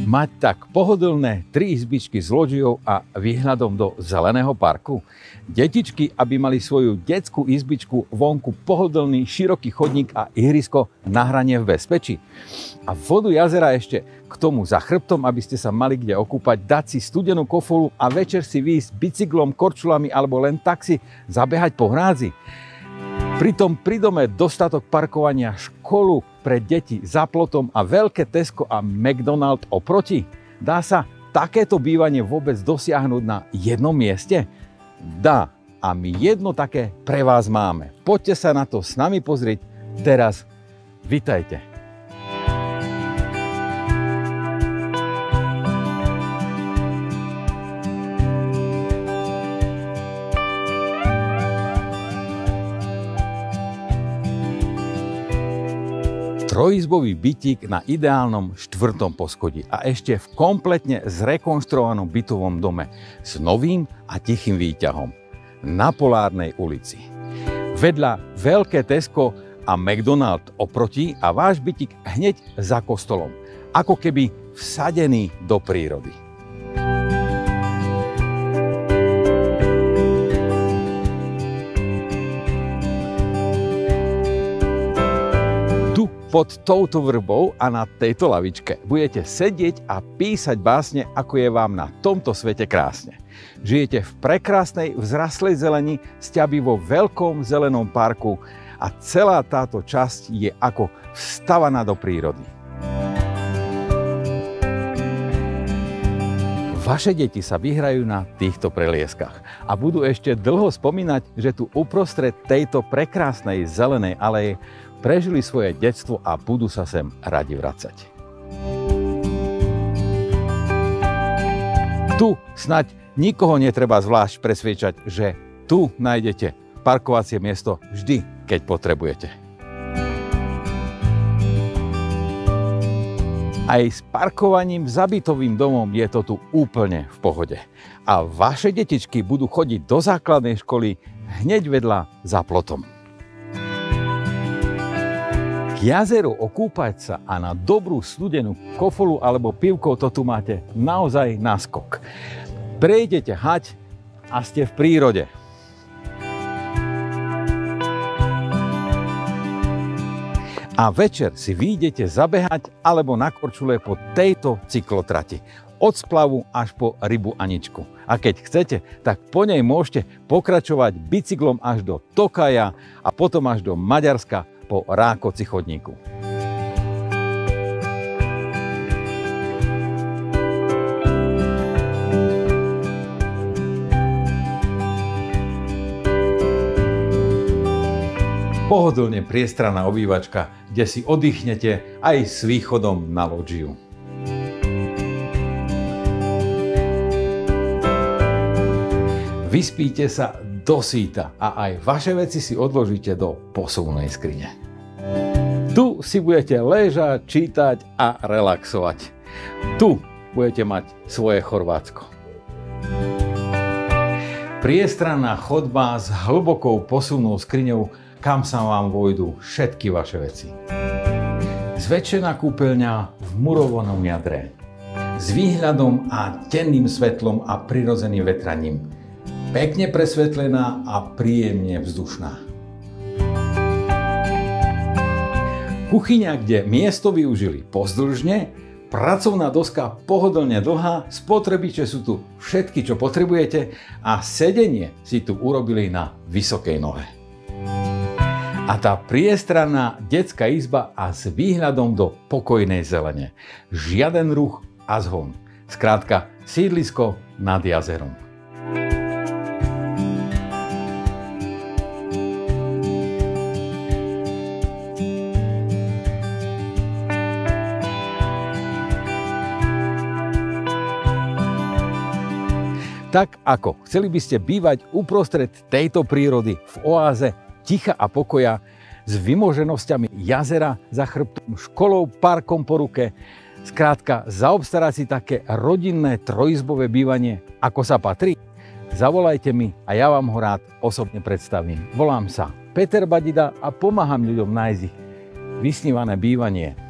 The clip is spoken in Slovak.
Mať tak pohodlné 3 izbičky s loďou a výhľadom do zeleného parku? Detičky, aby mali svoju detskú izbičku, vonku pohodlný, široký chodník a ihrisko na hranie v bezpečí. A vodu jazera ešte k tomu za chrbtom, aby ste sa mali kde okúpať, dať si studenú kofolu a večer si výjsť bicyklom, korčulami alebo len tak si zabehať po hrádzi. Pritom pri dome dostatok parkovania, školu pre deti za plotom a veľké Tesco a McDonald oproti. Dá sa takéto bývanie vôbec dosiahnuť na jednom mieste? Dá. A my jedno také pre vás máme. Poďte sa na to s nami pozrieť teraz. Vitajte. Trojizbový bytík na ideálnom 4. poschodí a ešte v kompletne zrekonštruovanom bytovom dome s novým a tichým výťahom na Polárnej ulici. Vedľa veľké Tesco a McDonald oproti a váš bytík hneď za kostolom, ako keby vsadený do prírody. Pod touto vrbou a na tejto lavičke budete sedieť a písať básne, ako je vám na tomto svete krásne. Žijete v prekrásnej vzrastlej zeleni, sťaby vo veľkom zelenom parku a celá táto časť je ako vstavaná do prírody. Vaše deti sa vyhrajú na týchto prelieskach a budú ešte dlho spomínať, že tu uprostred tejto prekrásnej zelenej aleje prežili svoje detstvo a budú sa sem radi vracať. Tu snáď nikoho netreba zvlášť presviečať, že tu nájdete parkovacie miesto vždy, keď potrebujete. Aj s parkovaním za bytovým domom je to tu úplne v pohode. A vaše detičky budú chodiť do základnej školy hneď vedľa za plotom. K jazeru okúpať sa a na dobrú studenú kofolu alebo pivko to tu máte naozaj naskok. Prejdete hať a ste v prírode. A večer si vyjdete zabehať alebo na korčule po tejto cyklotrati. Od splavu až po Rybu Aničku. A keď chcete, tak po nej môžete pokračovať bicyklom až do Tokaja a potom až do Maďarska po Rákoci chodníku. Pohodlne priestranná obývačka, kde si oddychnete aj s východom na lódžiu. Vyspíte sa do síta a aj vaše veci si odložíte do posuvnej skrine. Tu si budete ležať, čítať a relaxovať. Tu budete mať svoje Chorvátsko. Priestranná chodba s hlbokou posuvnou skriňou, kam sa vám vojdú všetky vaše veci. Zväčšená kúpeľňa v murovanom jadre. S výhľadom a tenným svetlom a prirodzeným vetraním. Pekne presvetlená a príjemne vzdušná. Kuchyňa, kde miesto využili pozdĺžne, pracovná doska pohodlne dlhá, spotrebiče sú tu všetky, čo potrebujete a sedenie si tu urobili na vysokej nohe. A tá priestranná detská izba a s výhľadom do pokojnej zelene. Žiaden ruch a zhon. Skrátka, sídlisko nad jazerom. Tak ako chceli by ste bývať uprostred tejto prírody v oáze ticha a pokoja s vymoženosťami jazera za chrbtom, školou, parkom po ruke, skrátka zaobstarať si také rodinné trojizbové bývanie, ako sa patrí? Zavolajte mi a ja vám ho rád osobne predstavím. Volám sa Peter Badida a pomáham ľuďom nájsť ich vysnívané bývanie